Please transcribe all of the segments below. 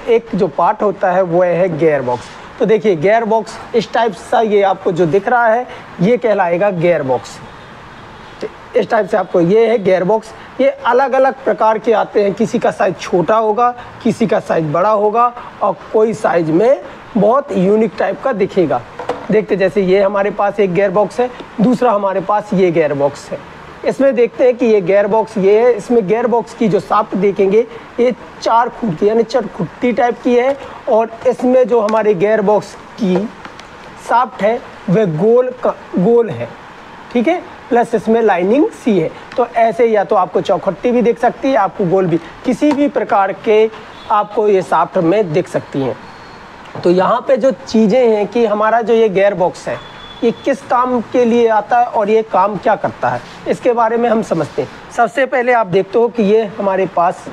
एक जो पार्ट होता है वो है गियर बॉक्स। तो देखिए गियर बॉक्स इस टाइप सा ये आपको जो दिख रहा है ये कहलाएगा गियर बॉक्स। इस टाइप से आपको ये है गियर बॉक्स। ये अलग अलग प्रकार के आते हैं, किसी का साइज़ छोटा होगा, किसी का साइज़ बड़ा होगा और कोई साइज़ में बहुत यूनिक टाइप का दिखेगा। देखते जैसे ये हमारे पास एक गियर बॉक्स है, दूसरा हमारे पास ये गियर बॉक्स है। इसमें देखते हैं कि ये गियर बॉक्स ये है, इसमें गियर बॉक्स की जो शाफ्ट देखेंगे ये 4 फुट की यानी चरखुट्टी टाइप की है और इसमें जो हमारे गियर बॉक्स की शाफ्ट है वह गोल है, ठीक है, प्लस इसमें लाइनिंग सी है। तो ऐसे या तो आपको चौखट्टी भी दिख सकती है, आपको गोल भी, किसी भी प्रकार के आपको ये शाफ्ट में दिख सकती हैं। तो यहाँ पे जो चीज़ें हैं कि हमारा जो ये गियर बॉक्स है ये किस काम के लिए आता है और ये काम क्या करता है, इसके बारे में हम समझते हैं। सबसे पहले आप देखते हो कि ये हमारे पास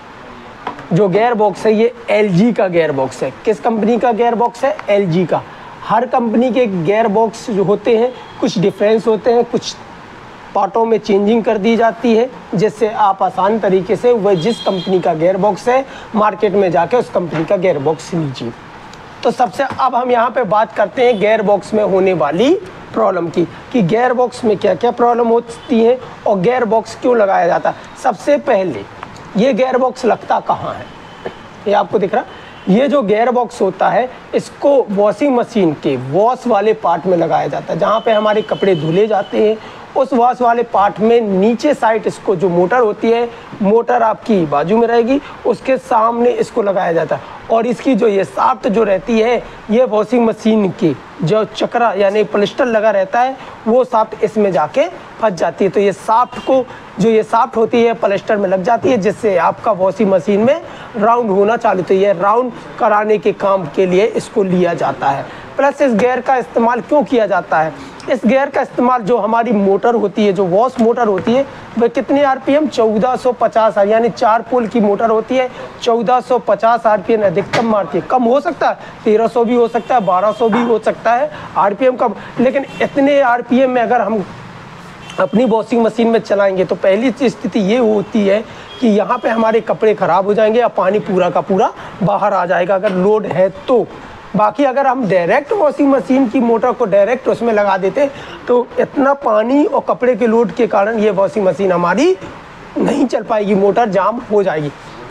जो गियर बॉक्स है ये LG का गियर बॉक्स है। किस कंपनी का गियर बॉक्स है? LG का। हर कंपनी के गियर बॉक्स जो होते हैं कुछ डिफरेंस होते हैं, कुछ पार्टों में चेंजिंग कर दी जाती है जिससे आप आसान तरीके से वह जिस कंपनी का गियर बॉक्स है मार्केट में जाके उस कंपनी का गियर बॉक्स लीजिए। तो सबसे अब हम यहाँ पे बात करते हैं गियर बॉक्स में होने वाली प्रॉब्लम की कि गियर बॉक्स में क्या क्या प्रॉब्लम होती है और गियर बॉक्स क्यों लगाया जाता है। सबसे पहले ये गियर बॉक्स लगता कहाँ है, ये आपको दिख रहा, ये जो गियर बॉक्स होता है इसको वॉशिंग मशीन के वॉश वाले पार्ट में लगाया जाता है, जहाँ पे हमारे कपड़े धुले जाते हैं उस वॉश वाले पार्ट में नीचे साइड इसको जो मोटर होती है, मोटर आपकी बाजू में रहेगी, उसके सामने इसको लगाया जाता है और इसकी जो ये शाफ्ट जो रहती है ये वॉशिंग मशीन की जो चक्रा यानी पॉलिस्टर लगा रहता है वो शाफ्ट इसमें जाके फंस जाती है। तो ये शाफ्ट को जो ये शाफ्ट होती है पॉलिस्टर में लग जाती है जिससे आपका वॉशिंग मशीन में राउंड होना चालू, तो ये राउंड कराने के काम के लिए इसको लिया जाता है। प्लस इस गियर का इस्तेमाल क्यों किया जाता है? इस गियर का इस्तेमाल जो हमारी मोटर होती है, जो वॉश मोटर होती है, वह कितनी RPM 1450 यानी 4 पोल की मोटर होती है, 1450 RPM अधिकतम मारती है। कम हो सकता है 1300 भी हो सकता है, 1200 भी हो सकता है RPM कम, लेकिन इतने RPM में अगर हम अपनी वॉशिंग मशीन में चलाएंगे तो पहली स्थिति ये होती है कि यहाँ पे हमारे कपड़े ख़राब हो जाएंगे या पानी पूरा का पूरा बाहर आ जाएगा अगर लोड है तो। बाकी अगर हम डायरेक्ट वॉशिंग मशीन की मोटर को डायरेक्ट उसमें लगा देते तो इतना पानी और कपड़े के लोड के कारण ये वॉशिंग मशीन हमारी नहीं चल पाएगी, मोटर जाम हो जाएगी।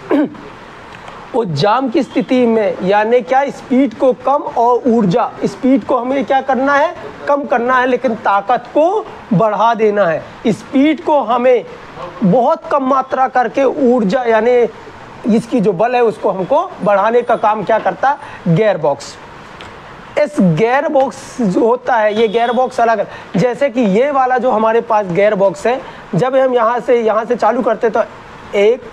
और जाम की स्थिति में यानी क्या, स्पीड को कम और ऊर्जा, स्पीड को हमें क्या करना है, कम करना है, लेकिन ताकत को बढ़ा देना है। स्पीड को हमें बहुत कम मात्रा करके ऊर्जा यानी इसकी जो बल है उसको हमको बढ़ाने का काम क्या करता है, गियर बॉक्स। इस गियर बॉक्स जो होता है ये गियर बॉक्स अलग है, जैसे कि ये वाला जो हमारे पास गियर बॉक्स है, जब हम यहाँ से चालू करते तो 1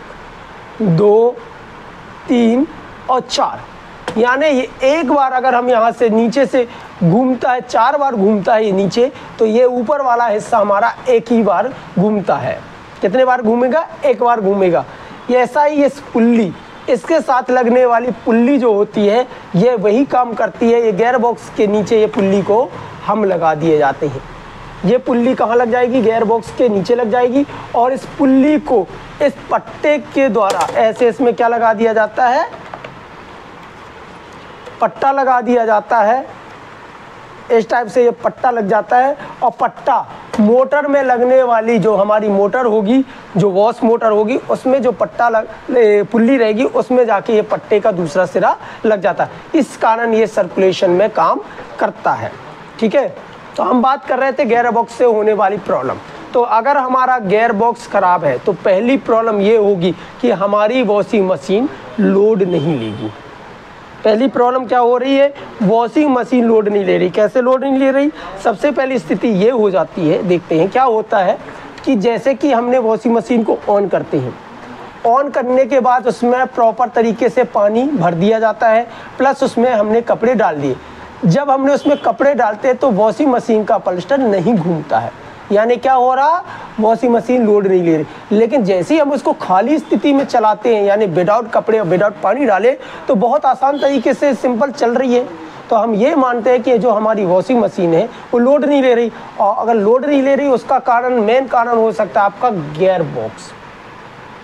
2 3 और 4 यानी ये एक बार अगर हम यहाँ से नीचे से घूमता है, 4 बार घूमता है ये नीचे, तो ये ऊपर वाला हिस्सा हमारा एक ही बार घूमता है। कितने बार घूमेगा? एक बार घूमेगा। ये ऐसा ही, ये पुल्ली, इसके साथ लगने वाली पुल्ली जो होती है ये वही काम करती है। ये गियर बॉक्स के नीचे ये पुल्ली को हम लगा दिए जाते हैं। ये पुल्ली कहाँ लग जाएगी? गियर बॉक्स के नीचे लग जाएगी और इस पुल्ली को इस पट्टे के द्वारा ऐसे इसमें क्या लगा दिया जाता है, पट्टा लगा दिया जाता है। इस टाइप से ये पट्टा लग जाता है और पट्टा मोटर में लगने वाली जो हमारी मोटर होगी, जो वॉश मोटर होगी, उसमें जो पट्टा पुल्ली रहेगी उसमें जाके ये पट्टे का दूसरा सिरा लग जाता है। इस कारण ये सर्कुलेशन में काम करता है। ठीक है, तो हम बात कर रहे थे गियर बॉक्स से होने वाली प्रॉब्लम। तो अगर हमारा गियर बॉक्स खराब है तो पहली प्रॉब्लम ये होगी कि हमारी वॉशिंग मशीन लोड नहीं लेगी। पहली प्रॉब्लम क्या हो रही है, वॉशिंग मशीन लोड नहीं ले रही। कैसे लोड नहीं ले रही? सबसे पहली स्थिति ये हो जाती है, देखते हैं क्या होता है कि जैसे कि हमने वॉशिंग मशीन को ऑन करते हैं, ऑन करने के बाद उसमें प्रॉपर तरीके से पानी भर दिया जाता है, प्लस उसमें हमने कपड़े डाल दिए। जब हमने उसमें कपड़े डालते हैं तो वॉशिंग मशीन का पॉलिस्टर नहीं घूमता है, यानी क्या हो रहा, वॉशिंग मशीन लोड नहीं ले रही। लेकिन जैसे ही हम उसको खाली स्थिति में चलाते हैं यानी विदाउट कपड़े और विदाउट पानी डाले तो बहुत आसान तरीके से सिंपल चल रही है। तो हम ये मानते हैं कि जो हमारी वॉशिंग मशीन है वो लोड नहीं ले रही, और अगर लोड नहीं ले रही उसका कारण, मेन कारण हो सकता है आपका गियर बॉक्स।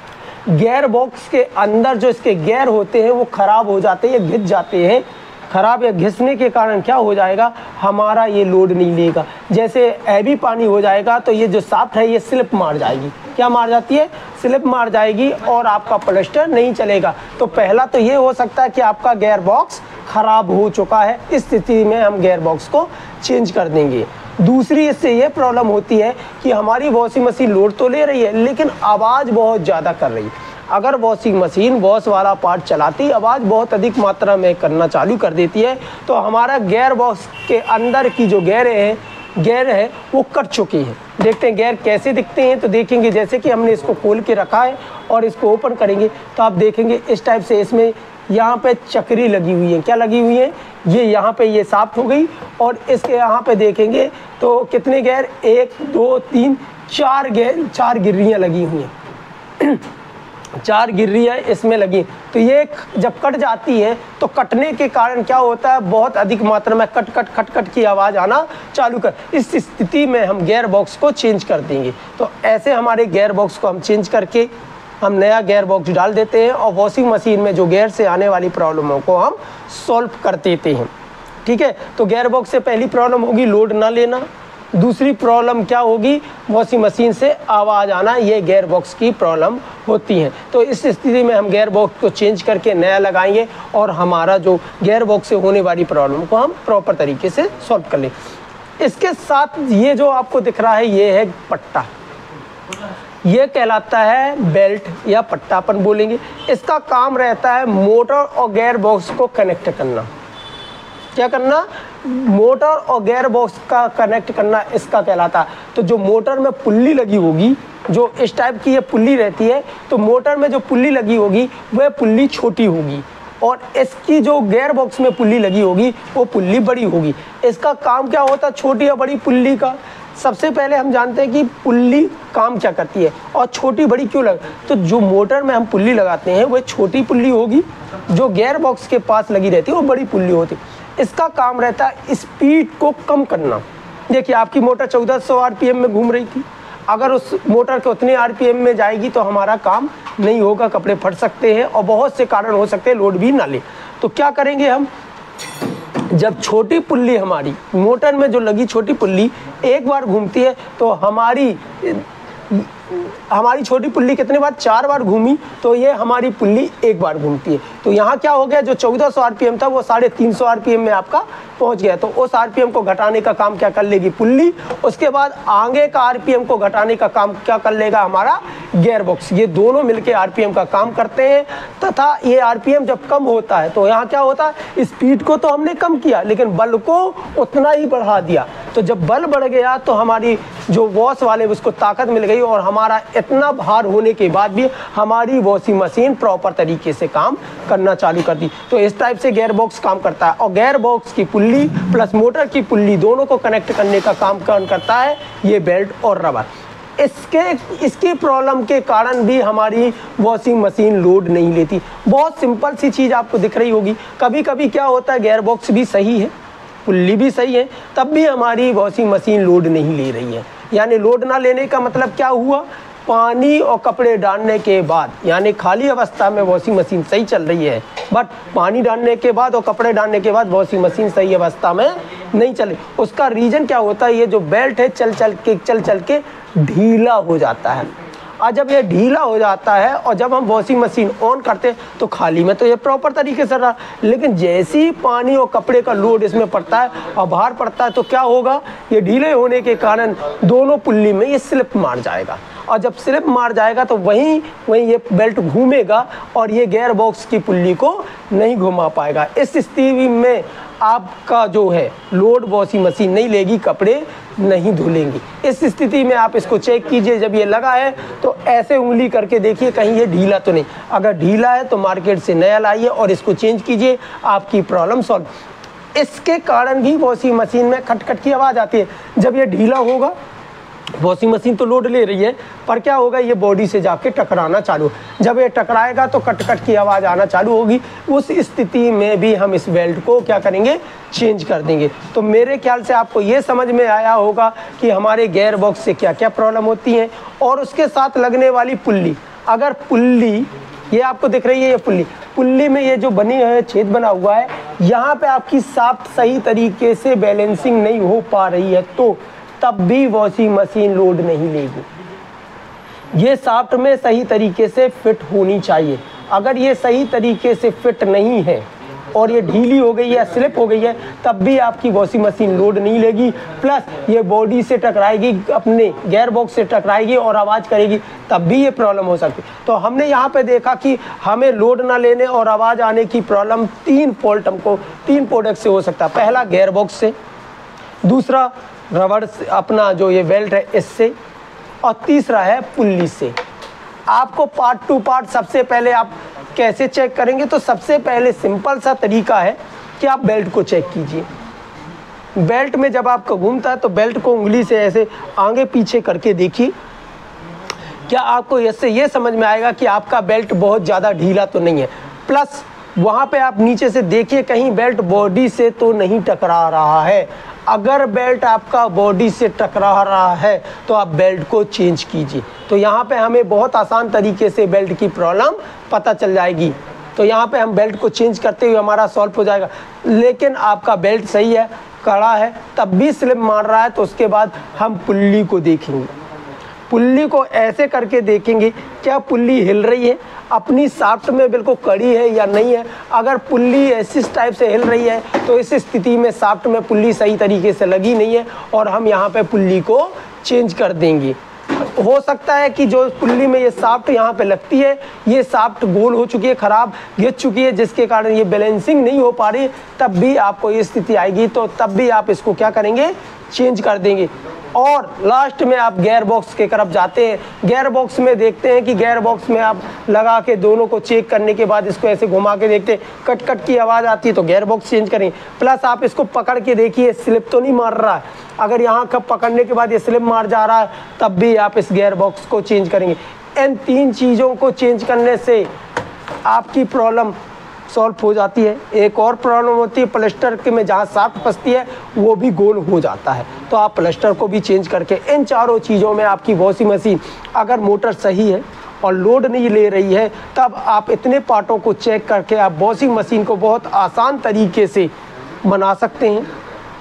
गियर बॉक्स के अंदर जो इसके गियर होते हैं वो ख़राब हो जाते हैं, घिस जाते हैं। ख़राब या घिसने के कारण क्या हो जाएगा, हमारा ये लोड नहीं लेगा। जैसे हैवी पानी हो जाएगा तो ये जो शाफ्ट है ये स्लिप मार जाएगी। क्या मार जाती है, स्लिप मार जाएगी और आपका पॉलिएस्टर नहीं चलेगा। तो पहला तो ये हो सकता है कि आपका गियर बॉक्स ख़राब हो चुका है। इस स्थिति में हम गियर बॉक्स को चेंज कर देंगे। दूसरी इससे ये प्रॉब्लम होती है कि हमारी वॉशिंग मशीन लोड तो ले रही है लेकिन आवाज़ बहुत ज़्यादा कर रही है। अगर वॉशिंग मशीन वॉश वाला पार्ट चलाती आवाज़ बहुत अधिक मात्रा में करना चालू कर देती है तो हमारा गियर बॉक्स के अंदर की जो गियर है वो कट चुकी है। देखते हैं गियर कैसे दिखते हैं। तो देखेंगे जैसे कि हमने इसको खोल के रखा है और इसको ओपन करेंगे तो आप देखेंगे इस टाइप से इसमें यहाँ पे चक्री लगी हुई है। क्या लगी हुई है, ये यहाँ पे ये साफ हो गई और इसके यहाँ पे देखेंगे तो कितने गियर, 1 2 3 4 गियर, 4 गिर्रियाँ लगी हुई हैं 4 गिर्रियाँ इसमें लगी। तो ये जब कट जाती है तो कटने के कारण क्या होता है, बहुत अधिक मात्रा में कट कट खट खट की आवाज़ आना चालू कर। इस स्थिति में हम गियर बॉक्स को चेंज कर देंगे। तो ऐसे हमारे गियर बॉक्स को हम चेंज करके हम नया गियर बॉक्स डाल देते हैं और वॉशिंग मशीन में जो गियर से आने वाली प्रॉब्लमों को हम सॉल्व कर देते हैं। ठीक है, तो गियर बॉक्स से पहली प्रॉब्लम होगी लोड ना लेना। दूसरी प्रॉब्लम क्या होगी, वॉशिंग मशीन से आवाज़ आना। ये गियर बॉक्स की प्रॉब्लम होती है। तो इस स्थिति में हम गियर बॉक्स को चेंज करके नया लगाएंगे और हमारा जो गियर बॉक्स से होने वाली प्रॉब्लम को हम प्रॉपर तरीके से सॉल्व कर लेंगे। इसके साथ ये जो आपको दिख रहा है ये है पट्टा, ये कहलाता है बेल्ट या पट्टा अपन बोलेंगे। इसका काम रहता है मोटर और गियर बॉक्स को कनेक्ट करना। क्या करना, मोटर और गियर बॉक्स का कनेक्ट करना इसका कहलाता है। तो जो मोटर में पुल्ली लगी होगी, जो इस टाइप की ये पुल्ली रहती है, तो मोटर में जो पुल्ली लगी होगी वह पुल्ली छोटी होगी और इसकी जो गियर बॉक्स में पुल्ली लगी होगी वो पुल्ली बड़ी होगी। इसका काम क्या होता है छोटी या बड़ी पुल्ली का, सबसे पहले हम जानते हैं कि पुल्ली काम क्या करती है और छोटी बड़ी क्यों लग। तो जो मोटर में हम पुल्ली लगाते हैं वह छोटी पुल्ली होगी, जो गियर बॉक्स के पास लगी रहती है वो बड़ी पुल्ली होती है। इसका काम रहता है स्पीड को कम करना। देखिए आपकी मोटर 1400 आरपीएम में घूम रही थी, अगर उस मोटर के उतने आरपीएम में जाएगी तो हमारा काम नहीं होगा, कपड़े फट सकते हैं और बहुत से कारण हो सकते हैं, लोड भी ना ले। तो क्या करेंगे हम, जब छोटी पुल्ली हमारी मोटर में जो लगी छोटी पुल्ली एक बार घूमती है तो हमारी छोटी पुल्ली कितने बार, 4 बार घूमी तो ये हमारी पुल्ली एक बार घूमती है। तो यहाँ क्या हो गया, जो 1400 आरपीएम था वो 350 आरपीएम में आपका पहुँच गया। तो उस आरपीएम को घटाने का काम क्या कर लेगी पुल्ली, उसके बाद आगे का आरपीएम को घटाने का काम क्या कर लेगा हमारा गियर बॉक्स। ये दोनों मिलके आरपीएम का काम करते हैं। तथा ये आरपीएम जब कम होता है तो यहाँ क्या होता है, स्पीड को तो हमने कम किया लेकिन बल को उतना ही बढ़ा दिया। तो जब बल बढ़ गया तो हमारी जो वॉश वाले उसको ताकत मिल गई और हमारा इतना भार होने के बाद भी हमारी वॉशिंग मशीन प्रॉपर तरीके से काम करना चालू कर दी। तो इस टाइप से गियर बॉक्स काम करता है और गियर बॉक्स की पुल्ली प्लस मोटर की पुल्ली दोनों को कनेक्ट करने का काम कौन करता है, ये बेल्ट और रबर। इसकी प्रॉब्लम के कारण भी हमारी वॉशिंग मशीन लोड नहीं लेती। बहुत सिंपल सी चीज़ आपको दिख रही होगी। कभी कभी क्या होता है, गियर बॉक्स भी सही है, पुल्ली भी सही है, तब भी हमारी वॉशिंग मशीन लोड नहीं ले रही है। यानी लोड ना लेने का मतलब क्या हुआ, पानी और कपड़े डालने के बाद, यानी खाली अवस्था में वॉशिंग मशीन सही चल रही है, बट पानी डालने के बाद और कपड़े डालने के बाद वॉशिंग मशीन सही अवस्था में नहीं चले। उसका रीज़न क्या होता है, ये जो बेल्ट है चल चल के ढीला हो जाता है। और जब ये ढीला हो जाता है और जब हम वॉशिंग मशीन ऑन करते हैं तो खाली में तो ये प्रॉपर तरीके से रहा, लेकिन जैसे ही पानी और कपड़े का लोड इसमें पड़ता है और बाहर पड़ता है तो क्या होगा, ये ढीले होने के कारण दोनों पुल्ली में ये स्लिप मार जाएगा और जब स्लिप मार जाएगा तो वहीं ये बेल्ट घूमेगा और ये गियर बॉक्स की पुल्ली को नहीं घुमा पाएगा। इस स्थिति में आपका जो है लोड वॉशिंग मशीन नहीं लेगी, कपड़े नहीं धुलेंगी। इस स्थिति में आप इसको चेक कीजिए, जब ये लगा है तो ऐसे उंगली करके देखिए कहीं ये ढीला तो नहीं। अगर ढीला है तो मार्केट से नया लाइए और इसको चेंज कीजिए, आपकी प्रॉब्लम सॉल्व। इसके कारण भी वॉशिंग मशीन में खटखट की आवाज़ आती है। जब ये ढीला होगा, वॉशिंग मशीन तो लोड ले रही है पर क्या होगा, ये बॉडी से जाके टकराना चालू। जब ये टकराएगा तो कट की आवाज़ आना चालू होगी। उस स्थिति में भी हम इस बेल्ट को क्या करेंगे, चेंज कर देंगे। तो मेरे ख्याल से आपको ये समझ में आया होगा कि हमारे गियर बॉक्स से क्या क्या प्रॉब्लम होती हैं और उसके साथ लगने वाली पुल्ली। अगर पुल्ली ये आपको दिख रही है, ये पुल्ली में ये जो बनी है छेद बना हुआ है, यहाँ पे आपकी शाफ्ट सही तरीके से बैलेंसिंग नहीं हो पा रही है, तो तब भी वॉशिंग मशीन लोड नहीं लेगी। ये शाफ्ट में सही तरीके से फिट होनी चाहिए। अगर ये सही तरीके से फिट नहीं है और ये ढीली हो गई है, स्लिप हो गई है, तब भी आपकी वॉशिंग मशीन लोड नहीं लेगी। प्लस ये बॉडी से टकराएगी, अपने गियर बॉक्स से टकराएगी और आवाज़ करेगी, तब भी ये प्रॉब्लम हो सकती है। तो हमने यहाँ पे देखा कि हमें लोड ना लेने और आवाज़ आने की प्रॉब्लम 3 फॉल्ट हमको 3 प्रोडक्ट से हो सकता है। पहला गियर बॉक्स से, दूसरा रबड़ से, अपना जो ये बेल्ट है इससे, और तीसरा है पुल्ली से। आपको पार्ट टू पार्ट सबसे पहले आप कैसे चेक करेंगे, तो सबसे पहले सिंपल सा तरीका है कि आप बेल्ट को चेक कीजिए। बेल्ट में जब आपका घूमता है तो बेल्ट को उंगली से ऐसे आगे पीछे करके देखिए। क्या आपको इससे ये समझ में आएगा कि आपका बेल्ट बहुत ज़्यादा ढीला तो नहीं है। प्लस वहाँ पे आप नीचे से देखिए कहीं बेल्ट बॉडी से तो नहीं टकरा रहा है। अगर बेल्ट आपका बॉडी से टकरा रहा है तो आप बेल्ट को चेंज कीजिए। तो यहाँ पे हमें बहुत आसान तरीके से बेल्ट की प्रॉब्लम पता चल जाएगी। तो यहाँ पे हम बेल्ट को चेंज करते हुए हमारा सॉल्व हो जाएगा। लेकिन आपका बेल्ट सही है, कड़ा है, तब भी स्लिप मार रहा है, तो उसके बाद हम पुल्ली को देखेंगे। पुल्ली को ऐसे करके देखेंगे क्या पुल्ली हिल रही है, अपनी शाफ्ट में बिल्कुल कड़ी है या नहीं है। अगर पुल्ली ऐसी टाइप से हिल रही है तो इस स्थिति में शाफ्ट में पुल्ली सही तरीके से लगी नहीं है और हम यहाँ पे पुल्ली को चेंज कर देंगे। हो सकता है कि जो पुल्ली में ये शाफ्ट यहाँ पे लगती है, ये शाफ्ट गोल हो चुकी है, खराब घिस चुकी है, जिसके कारण ये बैलेंसिंग नहीं हो पा रही, तब भी आपको ये स्थिति आएगी। तो तब भी आप इसको क्या करेंगे, चेंज कर देंगे। और लास्ट में आप गियर बॉक्स के तरफ जाते हैं। गियर बॉक्स में देखते हैं कि गियर बॉक्स में आप लगा के दोनों को चेक करने के बाद इसको ऐसे घुमा के देखते हैं, कट कट की आवाज़ आती है तो गियर बॉक्स चेंज करें। प्लस आप इसको पकड़ के देखिए स्लिप तो नहीं मार रहा है। अगर यहाँ कब पकड़ने के बाद ये स्लिप मार जा रहा है तब भी आप इस गियर बॉक्स को चेंज करेंगे। इन 3 चीज़ों को चेंज करने से आपकी प्रॉब्लम सॉल्व हो जाती है। एक और प्रॉब्लम होती है प्लास्टर के में, जहाँ शाफ्ट फंसती है वो भी गोल हो जाता है। तो आप प्लास्टर को भी चेंज करके इन चारों चीज़ों में आपकी वॉशिंग मशीन अगर मोटर सही है और लोड नहीं ले रही है, तब आप इतने पार्टों को चेक करके आप वॉशिंग मशीन को बहुत आसान तरीके से बना सकते हैं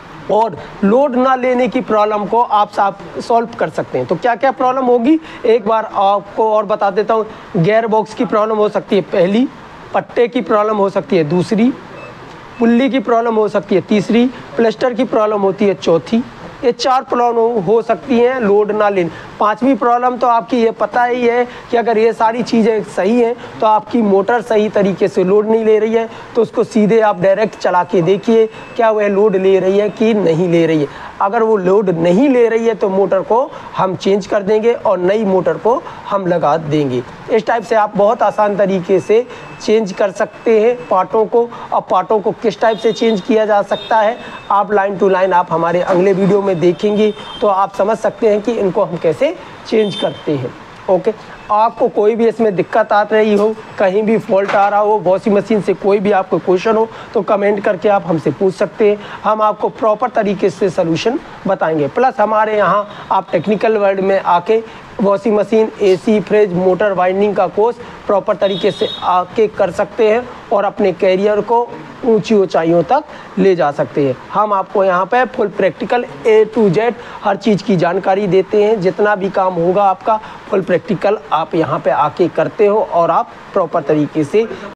और लोड ना लेने की प्रॉब्लम को आप सॉल्व कर सकते हैं। तो क्या क्या प्रॉब्लम होगी एक बार आपको और बता देता हूँ। गियर बॉक्स की प्रॉब्लम हो सकती है पहली, पट्टे की प्रॉब्लम हो सकती है दूसरी, पुल्ली की प्रॉब्लम हो सकती है तीसरी, प्लास्टर की प्रॉब्लम होती है चौथी। ये 4 प्रॉब्लम हो सकती हैं लोड ना लेने। 5वीं प्रॉब्लम तो आपकी ये पता ही है कि अगर ये सारी चीज़ें सही हैं तो आपकी मोटर सही तरीके से लोड नहीं ले रही है, तो उसको सीधे आप डायरेक्ट चला के देखिए क्या वह लोड ले रही है कि नहीं ले रही है। अगर वो लोड नहीं ले रही है तो मोटर को हम चेंज कर देंगे और नई मोटर को हम लगा देंगे। इस टाइप से आप बहुत आसान तरीके से चेंज कर सकते हैं पार्टों को। और पार्टों को किस टाइप से चेंज किया जा सकता है आप लाइन टू लाइन आप हमारे अगले वीडियो में देखेंगे, तो आप समझ सकते हैं कि इनको हम कैसे चेंज करते हैं। ओके, आपको कोई भी इसमें दिक्कत आ रही हो, कहीं भी फॉल्ट आ रहा हो, वॉशिंग मशीन से कोई भी आपको क्वेश्चन हो तो कमेंट करके आप हमसे पूछ सकते हैं। हम आपको प्रॉपर तरीके से सलूशन बताएंगे। प्लस हमारे यहाँ आप टेक्निकल वर्ल्ड में आके washing machine, AC, fridge, motor winding का कोर्स प्रॉपर तरीके से आके कर सकते हैं और अपने कैरियर को ऊंची ऊंचाइयों तक ले जा सकते हैं। हम आपको यहाँ पे full practical A to Z हर चीज़ की जानकारी देते हैं। जितना भी काम होगा आपका फुल प्रैक्टिकल आप यहाँ पे आके करते हो और आप प्रॉपर तरीके से